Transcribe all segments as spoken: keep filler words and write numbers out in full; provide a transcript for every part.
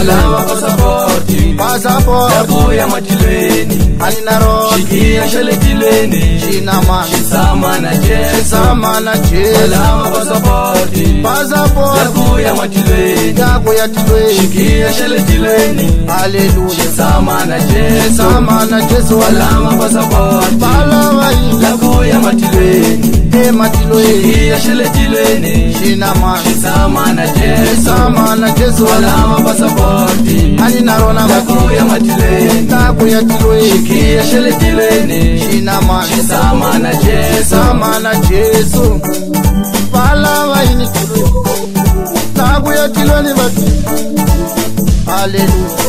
Balama passport passport yabuya matilweni alina road shikia sheletilweni shina man sama na Jesu sama na Jesu Balama passport passport yabuya matilweni yabuya tilweni shikia sheletilweni hallelujah sama na Jesu sama na Jesu Balama passport balama yabuya matilweni e matilweni shikia sheletilweni shina man sama na Jesu sama na Jesu Balama passport alina rona yabuya matilweni yabuya tilweni shikia sheletilweni shina man sama na Jesu sama na Jesu balama ini tilweni yabuya tilweni bati hallelujah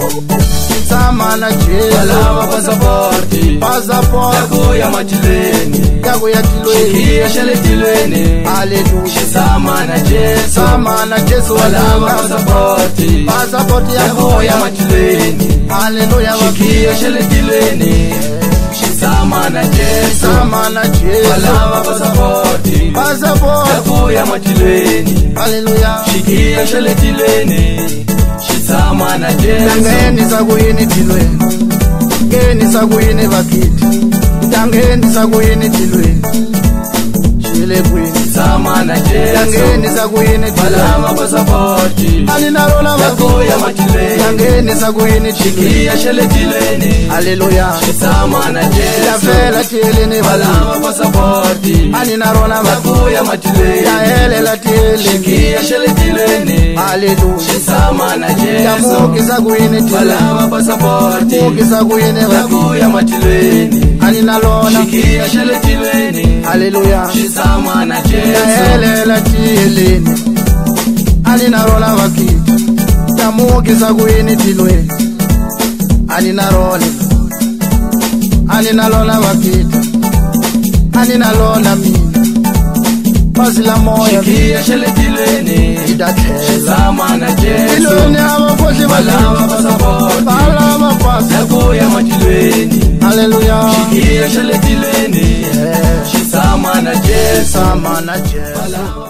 sama na Jesu Balama passport passport yabuya matilweni yabuya tilweni shikia sheletilweni hallelujah sama na Jesu sama na Jesu Balama passport passport yabuya matilweni hallelujah shikia sheletilweni sama na Jesu sama na Jesu Balama passport passport yabuya matilweni hallelujah shikia sheletilweni sama na Jesu ngeni sakuyini tilweni ngeni sakuyini bakiti ngeni sakuyini tilweni shile kwini sama na Jesu ngeni sakuyini Balama passport alina rona yabuya matilweni ngeni sakuyini tilweni shikia sheletilweni hallelujah sama na Jesu yafela tilweni Balama passport alina rona yabuya matilweni yahelela tilweni shikia sheletilweni hallelujah sama na Jesu yamukisa kuyini tilweni Balama passport yamukisa kuyini yabuya matilweni alina rona shikia sheletilweni hallelujah sama na Jesu yahelela tilweni alina rona bakiti yamukisa kuyini tilweni alina rona alina rona bakiti alina rona mina basila moya shikia sheletilweni idathela sama na Jesu tilweni abafohli Balama passport balama pasi yabuya matilweni hallelujah shikia sheletilweni sama na Jesu sama na Jesu